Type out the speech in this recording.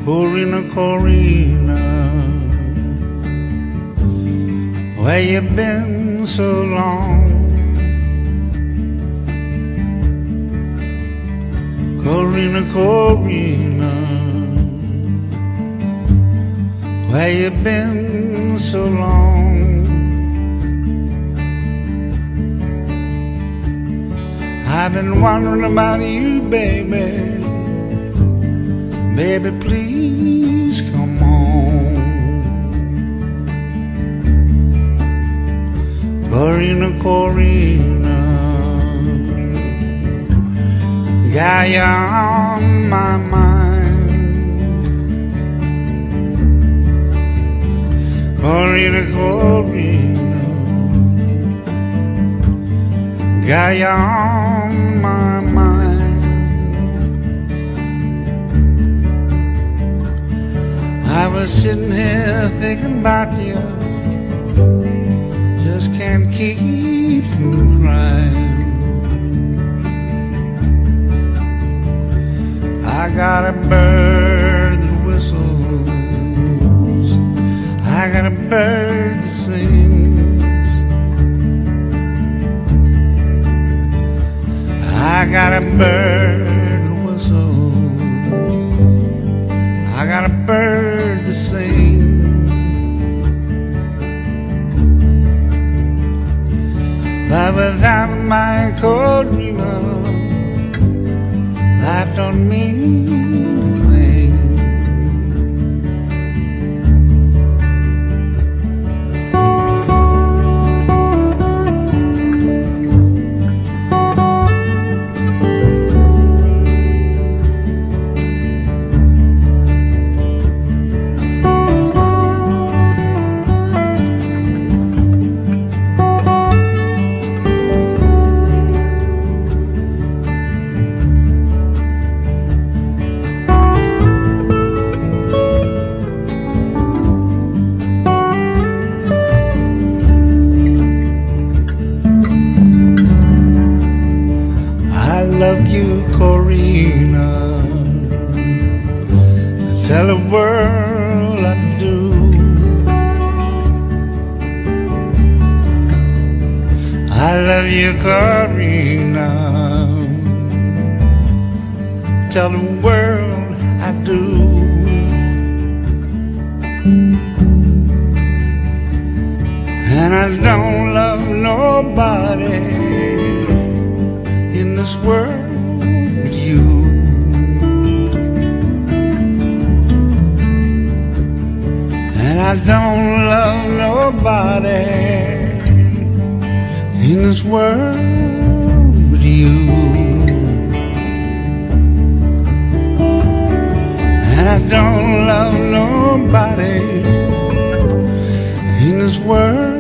Corina, Corina, where you been so long? Corina, Corina, where you been so long? I've been wondering about you, baby. Baby, please come on. Corina, Corina, got you on my mind. Corina, Corina, got you on my mind. I was sitting here thinking about you, just can't keep from crying. I got a bird that whistles, I got a bird that sings, I got a bird that whistles, I got a bird to sing. But without my Corina, life don't mean a thing. I love you, Corina, tell the world I do. I love you, Corina, tell the world I do. And I don't love nobody in this world but you. And I don't love nobody in this world but you. And I don't love nobody in this world